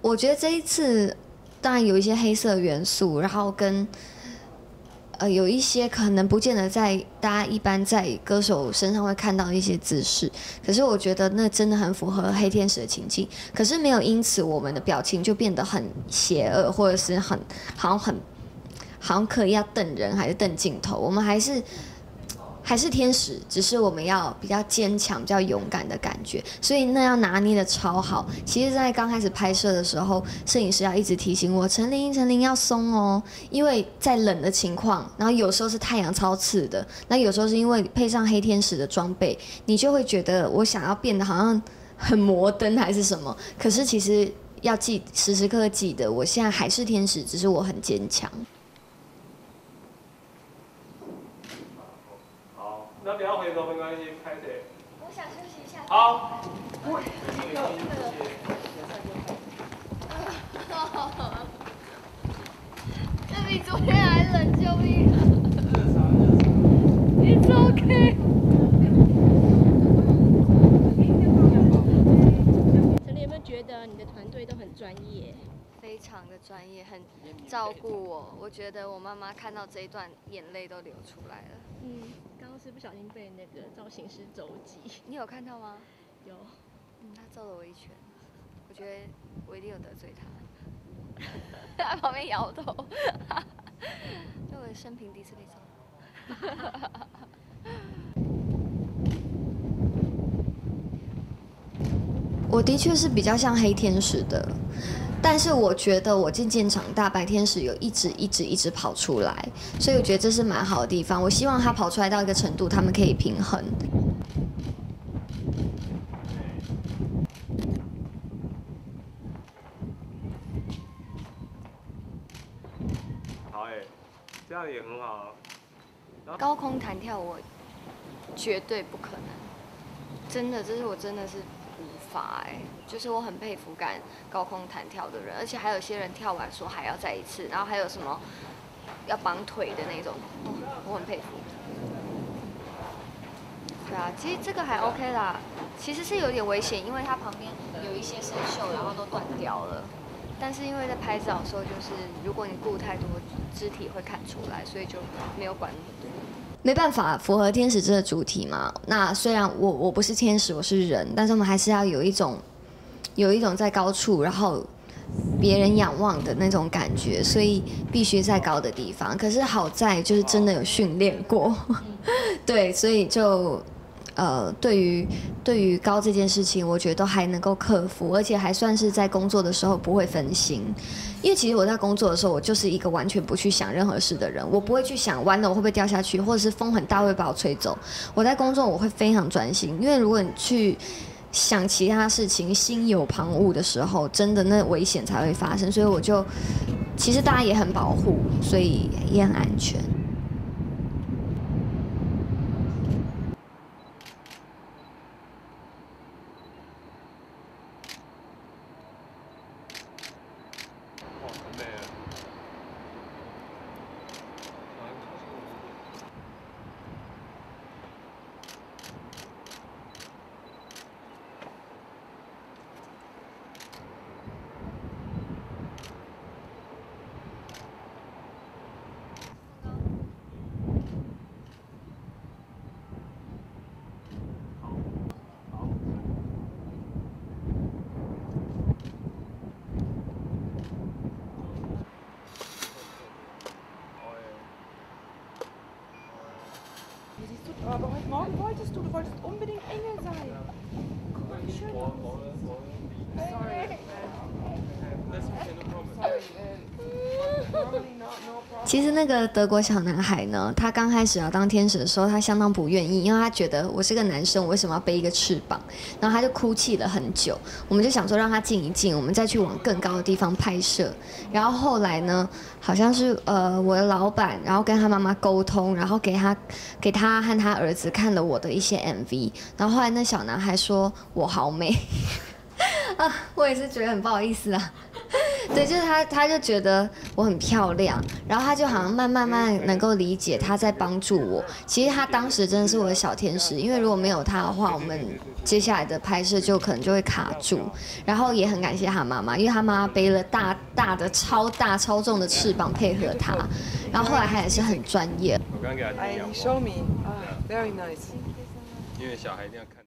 我觉得这一次当然有一些黑色元素，然后跟有一些可能不见得在大家一般在歌手身上会看到的一些姿势，可是我觉得那真的很符合黑天使的情境。可是没有因此我们的表情就变得很邪恶，或者是好像刻意要瞪人还是瞪镜头，我们还是天使，只是我们要比较坚强、比较勇敢的感觉，所以那要拿捏的超好。其实，在刚开始拍摄的时候，摄影师要一直提醒我：陈琳要松哦，因为在冷的情况，然后有时候是太阳超刺的，那有时候是因为配上黑天使的装备，你就会觉得我想要变得好像很摩登还是什么，可是其实要时时刻刻记得，我现在还是天使，只是我很坚强。 那不要回头没关系，开始。 我想休息一下。 好。 这比昨天还冷，救命！It's okay。 陈琳有没有觉得你的团队都很专业？ 非常的专业，很照顾我。我觉得我妈妈看到这一段，眼泪都流出来了。 刚刚是不小心被那个造型师肘击， 你有看到吗？ 有。 他揍了我一拳，我觉得我一定有得罪他。他在旁边摇头，就我生平第一次被揍。我的确是比较像黑天使的，但是我觉得我渐渐长大，白天使有一直跑出来，所以我觉得这是蛮好的地方。我希望他跑出来到一个程度，他们可以平衡。 好这样也很好啊。 高空弹跳我绝对不可能，真的，这是我真的是。无法就是我很佩服敢高空弹跳的人，而且还有些人跳完说还要再一次，然后还有什么要绑腿的那种，我很佩服。对啊，其实这个还 OK 啦，其实是有点危险，因为它旁边有一些生锈，然后都断掉了。但是因为在拍照的时候，就是如果你顾太多，肢体会看出来，所以就没有管那么多。没办法，符合天使这个主题嘛。那虽然我不是天使，我是人，但是我们还是要有一种在高处，然后别人仰望的那种感觉，所以必须在高的地方。可是好在就是真的有训练过，对，所以就对于高这件事情，我觉得都还能够克服，而且还算是在工作的时候不会分心。因为其实我在工作的时候，我就是一个完全不去想任何事的人，我不会去想完了我会不会掉下去，或者是风很大会把我吹走。我在工作我会非常专心，因为如果你去想其他事情，心有旁骛的时候，真的那危险才会发生。所以我就其实大家也很保护，所以也很安全。 Aber heute Morgen wolltest du wolltest unbedingt Engel sein. Schön. Sorry. 其实那个德国小男孩呢，他刚开始要当天使的时候，他相当不愿意，因为他觉得我是个男生，我为什么要背一个翅膀？然后他就哭泣了很久。我们就想说让他静一静，我们再去往更高的地方拍摄。然后后来呢，好像是我的老板，然后跟他妈妈沟通，然后给他和他儿子看了我的一些 MV。然后后来那小男孩说我好美。啊，我也是觉得很不好意思啊。 对，就是他就觉得我很漂亮，然后他就好像慢慢能够理解他在帮助我。其实他当时真的是我的小天使，因为如果没有他的话，我们接下来的拍摄就可能就会卡住。然后也很感谢他妈妈，因为他妈妈背了大的超大超重的翅膀配合他，然后后来他也是很专业。 我刚给他听 He showed me. Ah, very nice. 因为小孩一定要看。